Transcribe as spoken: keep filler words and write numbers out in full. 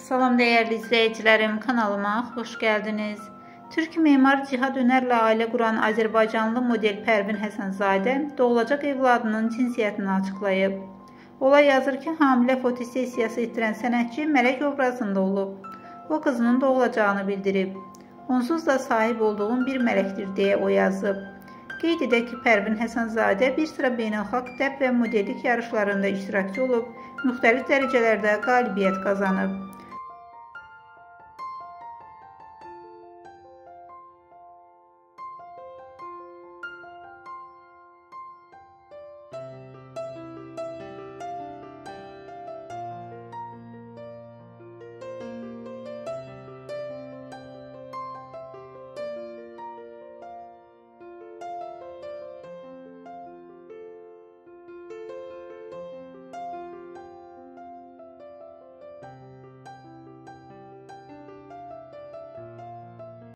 Salam değerli izleyicilerim, kanalıma hoş geldiniz. Türk memar Cihad Öner'le aile kuran Azərbaycanlı model Pərvin Həsənzadə doğulacaq evladının cinsiyyətini açıqlayıb. Olay yazır ki, hamilə fotosessiyası etdirən sənətçi mələk obrazında olub. O qızının doğulacağını bildirib. Onsuz da sahib olduğum bir mələkdir deyə o yazıb. Qeyd edək ki, Pərvin Həsənzadə bir sıra beynəlxalq dəb və modellik yarışlarında iştirakçı olub, müxtəlif dərəcələrdə qalibiyyət qazanıb.